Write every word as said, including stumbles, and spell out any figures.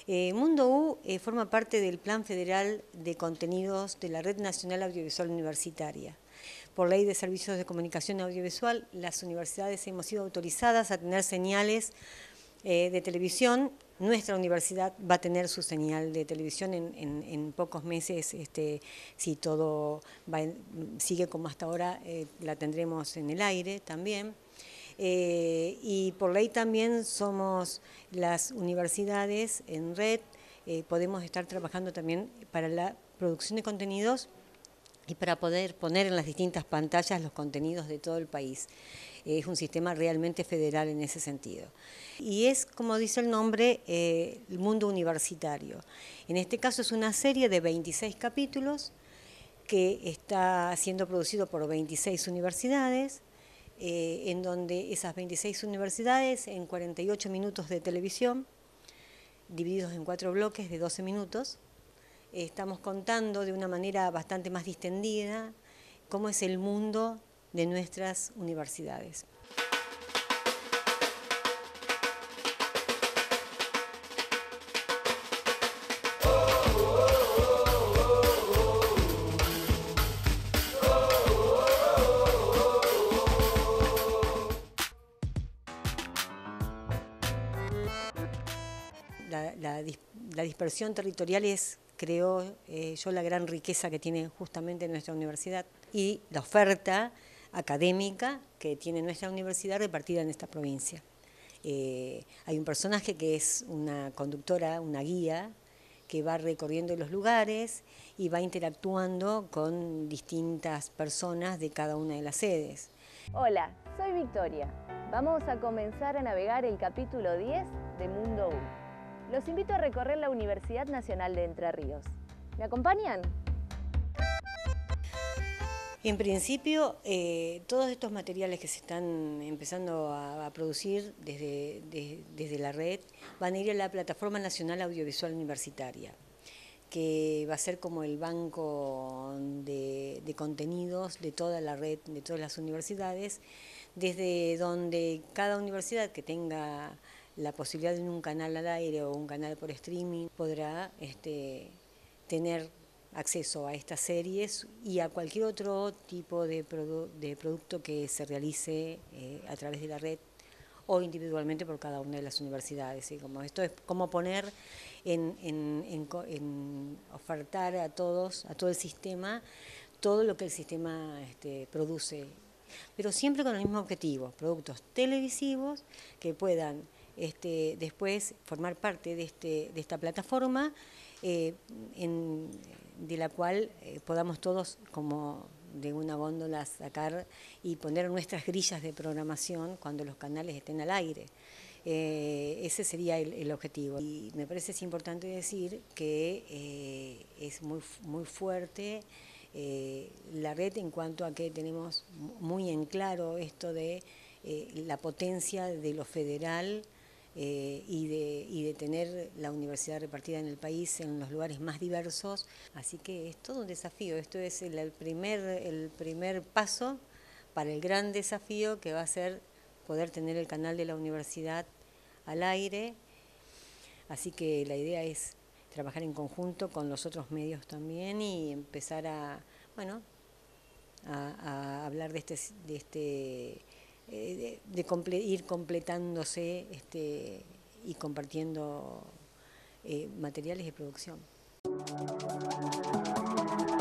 Eh, Mundo U eh, forma parte del Plan Federal de Contenidos de la Red Nacional Audiovisual Universitaria. Por ley de servicios de comunicación audiovisual, las universidades hemos sido autorizadas a tener señales eh, de televisión. Nuestra universidad va a tener su señal de televisión en, en, en pocos meses. Este, si todo va en, sigue como hasta ahora, eh, la tendremos en el aire también. Eh, y por ley también somos las universidades en red, eh, podemos estar trabajando también para la producción de contenidos y para poder poner en las distintas pantallas los contenidos de todo el país. Eh, es un sistema realmente federal en ese sentido. Y es, como dice el nombre, eh, el mundo universitario. En este caso es una serie de veintiséis capítulos que está siendo producido por veintiséis universidades, Eh, en donde esas veintiséis universidades, en cuarenta y ocho minutos de televisión, divididos en cuatro bloques de doce minutos, eh, estamos contando de una manera bastante más distendida cómo es el mundo de nuestras universidades. La, la, la dispersión territorial es, creo eh, yo, la gran riqueza que tiene justamente nuestra universidad y la oferta académica que tiene nuestra universidad repartida en esta provincia. Eh, hay un personaje que es una conductora, una guía, que va recorriendo los lugares y va interactuando con distintas personas de cada una de las sedes. Hola, soy Victoria. Vamos a comenzar a navegar el capítulo diez de Mundo U. Los invito a recorrer la Universidad Nacional de Entre Ríos. ¿Me acompañan? En principio, eh, todos estos materiales que se están empezando a, a producir desde, de, desde la red van a ir a la Plataforma Nacional Audiovisual Universitaria, que va a ser como el banco de, de contenidos de toda la red, de todas las universidades, desde donde cada universidad que tenga la posibilidad de un canal al aire o un canal por streaming podrá este, tener acceso a estas series y a cualquier otro tipo de, produ de producto que se realice eh, a través de la red o individualmente por cada una de las universidades. ¿Sí? Como esto es como poner en, en, en, en ofertar a todos, a todo el sistema, todo lo que el sistema este, produce, pero siempre con el mismo objetivo, productos televisivos que puedan este, después formar parte de, este, de esta plataforma eh, en, de la cual eh, podamos todos como de una góndola sacar y poner nuestras grillas de programación cuando los canales estén al aire. Eh, ese sería el, el objetivo. Y me parece es importante decir que eh, es muy, muy fuerte eh, la red en cuanto a que tenemos muy en claro esto de eh, la potencia de lo federal eh, y, de, y de tener la universidad repartida en el país en los lugares más diversos. Así que es todo un desafío. Esto es el, el, primer, el primer paso para el gran desafío que va a ser poder tener el canal de la universidad al aire. Así que la idea es trabajar en conjunto con los otros medios también y empezar a, bueno, a, a hablar de este, de, este, eh, de, de comple ir completándose este, y compartiendo eh, materiales de producción.